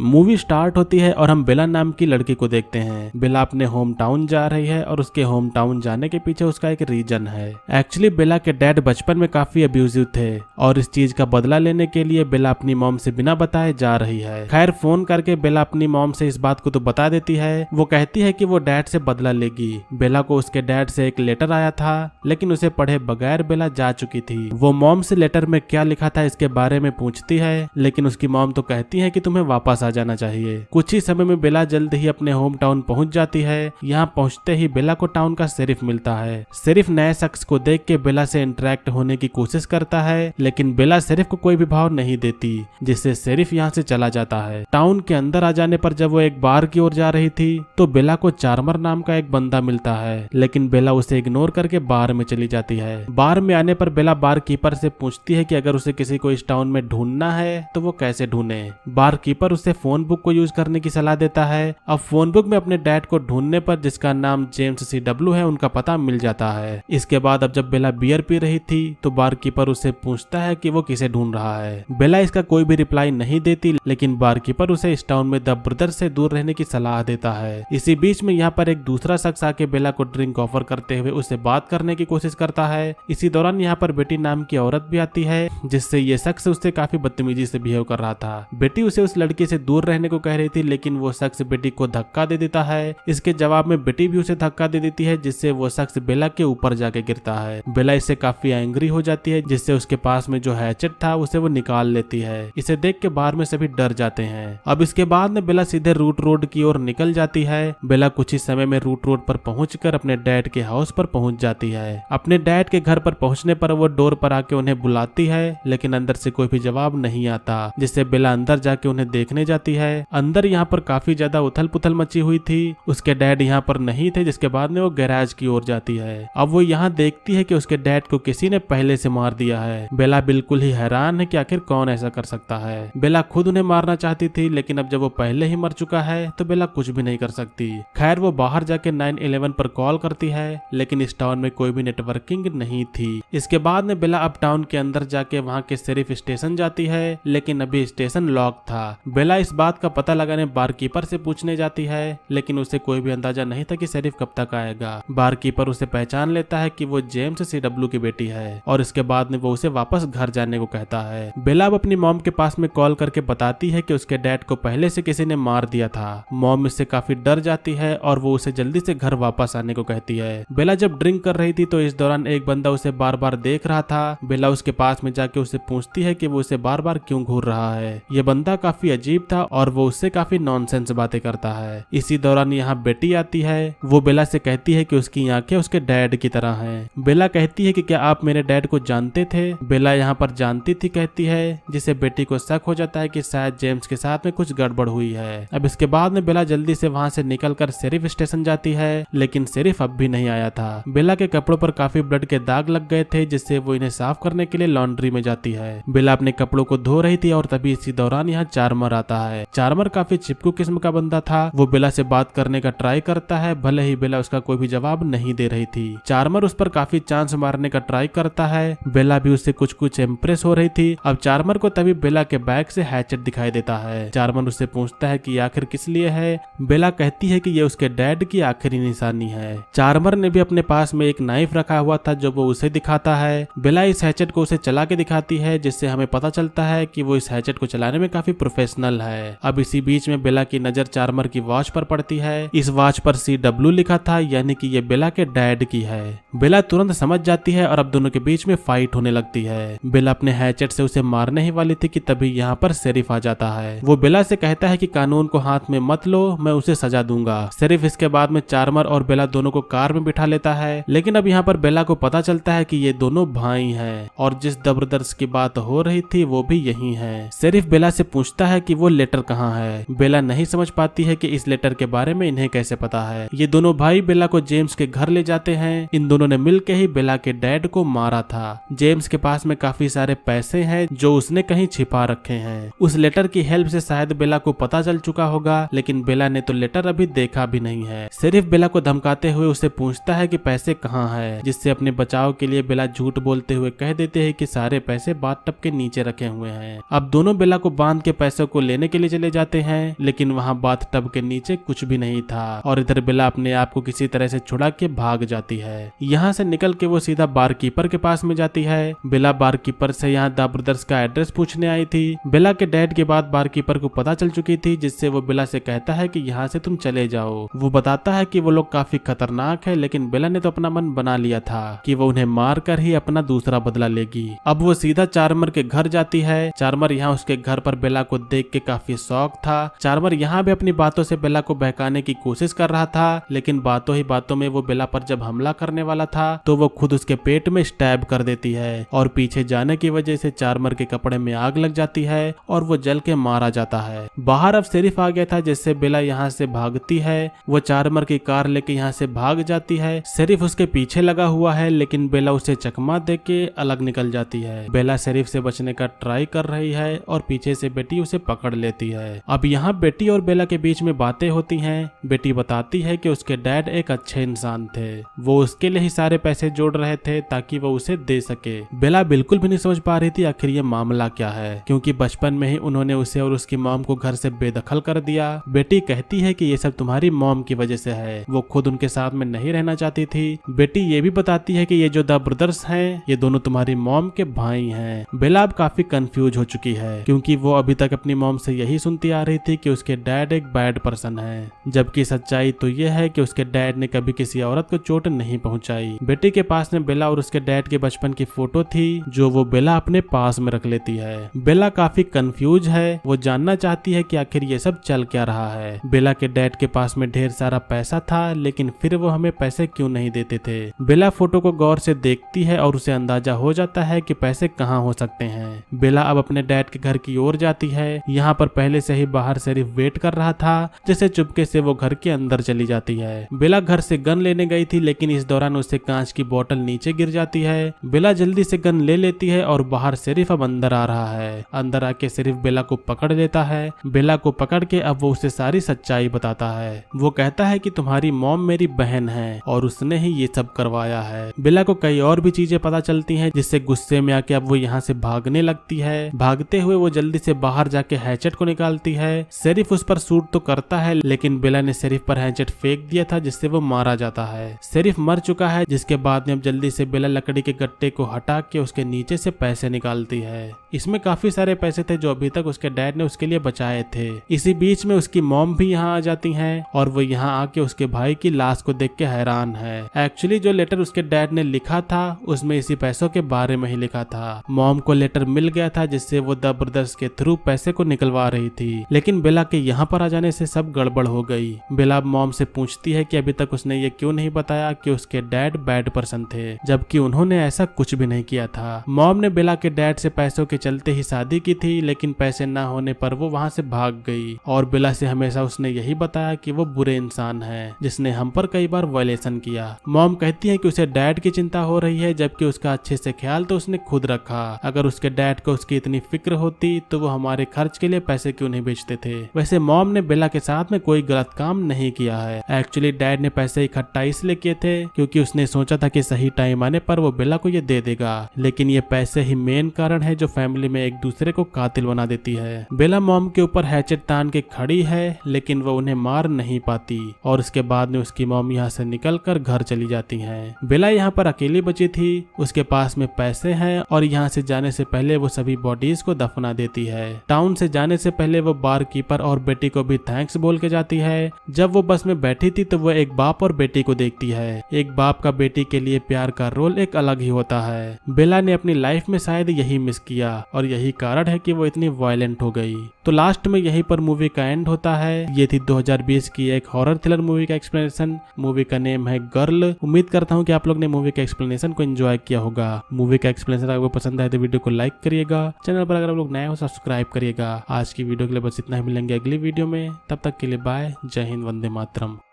Movie start होती है और हम बेला नाम की लड़की को देखते हैं। बेला अपने होम टाउन जा रही है और उसके होम टाउन जाने के पीछे उसका एक रीजन है। एक्चुअली बेला के डैड बचपन में काफी अब्यूजिव थे और इस चीज का बदला लेने के लिए बेला अपनी मॉम से बिना बताए जा रही है। खैर फोन करके बेला अपनी मॉम से इस बात को तो बता देती है। वो कहती है कि वो डैड से बदला लेगी। बेला को उसके डैड से एक लेटर आया था लेकिन उसे पढ़े बगैर बेला जा चुकी थी। वो मॉम से लेटर में क्या लिखा था इसके बारे में पूछती है लेकिन उसकी मॉम तो कहती है कि तुम्हें वापस आ जाना चाहिए। कुछ ही समय में बेला जल्द ही अपने होम टाउन पहुंच जाती है। यहाँ पहुंचते ही बेला को टाउन का शेरिफ मिलता है। शेरिफ नए शख्स को देख के बेला से इंटरेक्ट होने की कोशिश करता है लेकिन बेला शेरिफ को कोई भी भाव नहीं देती जिससे शेरिफ यहाँ से चला जाता है। टाउन के अंदर आ जाने पर जब वो एक बार की ओर जा रही थी तो बेला को चार्मर नाम का एक बंदा मिलता है लेकिन बेला उसे इग्नोर करके बार में चली जाती है। बार में आने पर बेला बार कीपर से पूछती है कि अगर उसे किसी को इस टाउन में ढूंढना है तो वो कैसे ढूंढे। बार कीपर उसे फोन बुक को यूज करने की सलाह देता है। अब फोन बुक में अपने डैड को ढूंढने पर जिसका नाम जेम्स CW है उनका पता मिल जाता है। इसके बाद अब जब बेला बियर पी रही थी तो बार कीपर उसे पूछता है कि वो किसे ढूंढ रहा है। बेला इसका कोई भी रिप्लाई नहीं देती लेकिन बार कीपर उसे इस टाउन में द ब्रदर्स से दूर रहने की सलाह देता है। इसी बीच में यहाँ पर एक दूसरा शख्स आके बेला को ड्रिंक ऑफर करते हुए उससे बात करने की कोशिश करता है। इसी दौरान यहाँ पर बेटी नाम की औरत भी आती है जिससे ये शख्स उससे काफी बदतमीजी से बिहेव कर रहा था। बेटी उसे उस लड़की से दूर रहने को कह रही थी लेकिन वो शख्स बेटी को धक्का दे देता है। इसके जवाब में बेटी भी उसे धक्का दे देती है जिससे वो शख्स बेला के ऊपर जाके गिरता है। बेला इससे काफी एंग्री हो जाती है जिससे उसके पास में जो हैचेट था उसे वो निकाल लेती है। इसे देख के बाहर में सभी डर जाते हैं। अब इसके बाद में बेला सीधे रूट रोड की ओर निकल जाती है। बेला कुछ ही समय में रूट रोड पर पहुंचकर अपने डैड के हाउस पर पहुंच जाती है। अपने डैड के घर पर पहुंचने पर वो डोर पर आके उन्हें बुलाती है लेकिन अंदर से कोई भी जवाब नहीं आता जिससे बेला अंदर जाके उन्हें देखने जाती है। अंदर यहाँ पर काफी ज्यादा उथल पुथल मची हुई थी। उसके डैड यहाँ पर नहीं थे जिसके बाद में वो गैराज की ओर जाती है। अब वो यहाँ देखती है कि उसके डैड को किसी ने पहले से मार दिया है। बेला बिल्कुल ही हैरान है कि आखिर कौन ऐसा कर सकता है। बेला खुद उन्हें मारना चाहती थी लेकिन अब जब वो पहले ही मर चुका है तो बेला कुछ भी नहीं कर सकती। खैर वो बाहर जाके 911 पर कॉल करती है लेकिन इस टाउन में कोई भी नेटवर्किंग नहीं थी। इसके बाद में बेला अब टाउन के अंदर जाके वहाँ के शेरिफ स्टेशन जाती है लेकिन अभी स्टेशन लॉक था। बेला इस बात का पता लगाने बारकीपर से पूछने जाती है लेकिन उसे कोई भी अंदाजा नहीं था कि शेरिफ कब तक आएगा। बारकीपर उसे पहचान लेता है कि वो जेम्स CW की बेटी है और इसके बाद में वो उसे वापस घर जाने को कहता है। बेला अब अपनी मॉम के पास में कॉल करके बताती है कि उसके डैड को पहले से किसी ने मार दिया था। मॉम इससे काफी डर जाती है और वो उसे जल्दी से घर वापस आने को कहती है। बेला जब ड्रिंक कर रही थी तो इस दौरान एक बंदा उसे बार बार देख रहा था। बेला उसके पास में जाके उसे पूछती है कि वो उसे बार बार क्यों घूर रहा है। ये बंदा काफी अजीब था और वो उससे काफी नॉनसेंस बातें करता है। इसी दौरान यहाँ बेटी आती है। वो बेला से कहती है कि उसकी आंखें उसके डैड की तरह हैं। बेला कहती है कि क्या आप मेरे डैड को जानते थे। बेला यहाँ पर जानती थी कहती है जिससे बेटी को शक हो जाता है कि शायद जेम्स के साथ में कुछ गड़बड़ हुई है। अब इसके बाद में बेला जल्दी से वहाँ से निकलकर शेरिफ स्टेशन जाती है लेकिन शेरिफ अब भी नहीं आया था। बेला के कपड़ों पर काफी ब्लड के दाग लग गए थे जिससे वो इन्हें साफ करने के लिए लॉन्ड्री में जाती है। बेला अपने कपड़ों को धो रही थी और तभी इसी दौरान यहाँ चार्मर आता है। चार्मर काफी चिपकू किस्म का बंदा था। वो बेला से बात करने का ट्राई करता है भले ही बेला उसका कोई भी जवाब नहीं दे रही थी। चार्मर उस पर काफी चांस मारने का ट्राई करता है। बेला भी उससे कुछ इम्प्रेस हो रही थी। अब चार्मर को तभी बेला के बैग से हैचेट दिखाई देता है। चार्मर उससे पूछता है कि आखिर किस लिए है। बेला कहती है कि ये उसके डैड की आखिरी निशानी है। चार्मर ने भी अपने पास में एक नाइफ रखा हुआ था जो वो उसे दिखाता है। बेला इस हैचेट को उसे चला के दिखाती है जिससे हमें पता चलता है कि वो इस हैचेट को चलाने में काफी प्रोफेशनल है। अब इसी बीच में बेला की नजर चार्मर की वॉच पर पड़ती है। इस वॉच पर CW लिखा था यानी कि ये बेला के डैड की है। बेला तुरंत समझ जाती है और अब दोनों के बीच में फाइट होने लगती है। बेला अपने हैचेट से उसे मारने ही वाली थी कि तभी यहाँ पर शेरिफ आ जाता है। वो बेला से कहता है कि कानून को हाथ में मत लो, मैं उसे सजा दूंगा। शेरिफ इसके बाद में चार्मर और बेला दोनों को कार में बिठा लेता है लेकिन अब यहाँ पर बेला को पता चलता है कि ये दोनों भाई हैं और जिस द ब्रदर्स की बात हो रही थी वो भी यही है। शेरिफ बेला से पूछता है कि वो लेटर कहाँ है। बेला नहीं समझ पाती है कि इस लेटर के बारे में इन्हें कैसे पता है। ये दोनों भाई बेला को जेम्स के घर ले जाते हैं। इन दोनों ने मिलकर ही बेला के डैड को मारा था। जेम्स के पास में काफी सारे पैसे हैं जो उसने कहीं छिपा रखे हैं। उस लेटर की हेल्प से शायद बेला को पता चल चुका होगा लेकिन बेला ने तो लेटर अभी देखा भी नहीं है। शेरिफ बेला को धमकाते हुए उसे पूछता है कि पैसे कहाँ है जिससे अपने बचाव के लिए बेला झूठ बोलते हुए कह देते हैं कि सारे पैसे बाथटब के नीचे रखे हुए हैं। अब दोनों बेला को बांध के पैसों को लेने के लिए चले जाते हैं, लेकिन वहाँ बाथ टब के नीचे कुछ भी नहीं था और इधर बेला अपने आप को किसी तरह से छुड़ा के भाग जाती है। यहाँ से निकल के वो सीधा बारकीपर के पास में जाती है। बेला बारकीपर से यहाँ द ब्रदर्स का एड्रेस पूछने आई थी। बेला के डैड के बाद बारकीपर को पता चल चुकी थी, जिससे वो बेला से कहता है कि यहाँ से तुम चले जाओ। वो बताता है कि वो लोग काफी खतरनाक है, लेकिन बेला ने तो अपना मन बना लिया था कि वो उन्हें मार कर ही अपना दूसरा बदला लेगी। अब वो सीधा चार्मर के घर जाती है। चार्मर यहाँ उसके घर पर बेला को देख के काफी शौक था। चार्मर यहाँ भी अपनी बातों से बेला को बहकाने की कोशिश कर रहा था, लेकिन बातों ही बातों में वो बेला पर जब हमला करने वाला था तो वो खुद उसके पेट में स्टैब कर देती है और पीछे जाने की वजह से चार्मर के कपड़े में आग लग जाती है और वो जल के मारा जाता है। बाहर अब शेरिफ आ गया था, जिससे बेला यहाँ से भागती है। वो चार्मर की कार लेके यहाँ से भाग जाती है। शेरिफ उसके पीछे लगा हुआ है, लेकिन बेला उसे चकमा दे के अलग निकल जाती है। बेला शेरिफ से बचने का ट्राई कर रही है और पीछे से बेटी उसे पकड़ लेती है। अब यहाँ बेटी और बेला के बीच में बातें होती हैं। बेटी बताती है कि उसके डैड एक अच्छे इंसान थे, वो उसके लिए ही सारे पैसे जोड़ रहे थे ताकि वो उसे दे सके। बेला बिल्कुल भी नहीं समझ पा रही थी आखिर ये मामला क्या है, क्योंकि बचपन में ही उन्होंने उसे और उसकी मॉम को घर से बेदखल कर दिया। बेटी कहती है कि ये सब तुम्हारी मॉम की वजह से है, वो खुद उनके साथ में नहीं रहना चाहती थी। बेटी ये भी बताती है कि ये जो द ब्रदर्स हैं ये दोनों तुम्हारी मॉम के भाई हैं। बेला अब काफी कंफ्यूज हो चुकी है, क्योंकि वो अभी तक अपनी मॉम से यही सुनती आ रही थी कि उसके डैड एक बैड पर्सन है, जबकि सच्चाई तो ये है कि उसके डैड ने कभी किसी औरत को चोट नहीं पहुंचाई। बेटी के पास में बेला और उसके डैड के बचपन की फोटो थी, जो वो बेला अपने पास में रख लेती है। बेला काफी कंफ्यूज है, वो जानना चाहती है कि आखिर ये सब चल क्या रहा है। बेला के डैड के पास में ढेर सारा पैसा था, लेकिन फिर वो हमें पैसे क्यों नहीं देते थे। बेला फोटो को गौर से देखती है और उसे अंदाजा हो जाता है कि पैसे कहाँ हो सकते हैं। बेला अब अपने डैड के घर की ओर जाती है। यहाँ पर पहले से ही बाहर शेरिफ वेट कर रहा था, जैसे चुपके से वो घर के अंदर चली जाती है। बेला घर से गन लेने गई थी, लेकिन इस दौरान उससे कांच की बोतल नीचे गिर जाती है। बेला जल्दी से गन ले लेती है और बाहर शेरिफ अब अंदर आ रहा है। अंदर आके शेरिफ बेला को पकड़ लेता है। बेला को पकड़ के अब वो उसे सारी सच्चाई बताता है। वो कहता है कि तुम्हारी मॉम मेरी बहन है और उसने ही ये सब करवाया है। बेला को कई और भी चीजें पता चलती हैं, जिससे गुस्से में आके अब वो यहाँ से भागने लगती है। भागते हुए वो जल्दी से बाहर जाके हैचेट को निकालती है। शेरिफ उस पर शूट तो करता है, लेकिन बेला ने शेरिफ पर हैचेट फेंक दिया था, जिससे वो मारा जाता है। शेरिफ मर चुका है, जिसके बाद में अब जल्दी से बेला लकड़ी के गट्टे को हटा के उसके नीचे से पैसे निकालती है। इसमें काफी सारे पैसे थे जो अभी तक उसके डैड ने उसके लिए बचाए थे। इसी बीच में उसकी मॉम भी यहाँ आ जाती हैं और वो यहाँ आके उसके भाई की लाश को देख के हैरान है। एक्चुअली जो लेटर उसके डैड ने लिखा था उसमें इसी पैसों के बारे में ही लिखा था। मॉम को लेटर मिल गया था, जिससे वो द ब्रदर्स के थ्रू पैसे को निकलवा रही थी, लेकिन बेला के यहाँ पर आ जाने से सब गड़बड़ हो गई। बेला मॉम से पूछती है कि अभी तक उसने ये क्यों नहीं बताया कि उसके डैड बैड पर्सन थे, जबकि उन्होंने ऐसा कुछ भी नहीं किया था। मॉम ने बेला के डैड से पैसों के चलते ही शादी की थी, लेकिन पैसे ना होने पर वो वहाँ से भाग गई और बेला से हमेशा उसने यही बताया कि वो बुरे इंसान है, जिसने हम पर कई बार वायलेशन किया। मॉम कहती है कि उसे डैड की चिंता हो रही है, जबकि उसका अच्छे से ख्याल तो उसने खुद रखा। अगर उसके डैड को उसकी इतनी फिक्र होती तो वो हमारे खर्च के लिए पैसे क्यों नहीं बेचते थे। वैसे मॉम ने बेला के साथ में कोई गलत काम नहीं किया है। एक्चुअली डैड ने पैसे इकट्ठा इसलिए किए थे क्योंकि उसने सोचा था कि सही टाइम आने पर वो बेला को ये दे देगा, लेकिन ये पैसे ही मेन कारण है जो फैमिली में एक दूसरे को कातिल बना देती है। बेला मॉम के ऊपर हैचेट तान के खड़ी है, लेकिन वो उन्हें मार नहीं पाती और उसके बाद में उसकी मॉम यहाँ से निकलकर घर चली जाती है। बेला यहाँ पर अकेली बची थी, उसके पास में पैसे हैं और यहाँ से जाने से पहले वो सभी बॉडीज को दफना देती है। टाउन से जाने से पहले वो बार कीपर और बेटी को भी थैंक्स बोल के जाती है। जब वो बस में बैठी थी तो वो एक बाप और बेटी को देखती है। एक बाप का बेटी के लिए प्यार का रोल एक अलग ही होता है। बेला ने अपनी लाइफ में शायद यही मिस किया और यही कारण है कि वो इतनी वायलेंट हो गई। तो लास्ट में यहीं पर मूवी का एंड होता है। ये थी 2020 की एक हॉरर थ्रिलर मूवी का एक्सप्लेनेशन। मूवी का नेम है गर्ल। उम्मीद करता हूँ कि आप लोग ने मूवी के एक्सप्लेनेशन को एंजॉय किया होगा। मूवी का एक्सप्लेनेशन आपको पसंद आए तो वीडियो को लाइक करिएगा। चैनल पर अगर आप लोग नए हो सब्सक्राइब करिएगा। आज की वीडियो के लिए बस इतना ही, मिलेंगे अगली वीडियो में। तब तक के लिए बाय। जय हिंद, वंदे मातरम।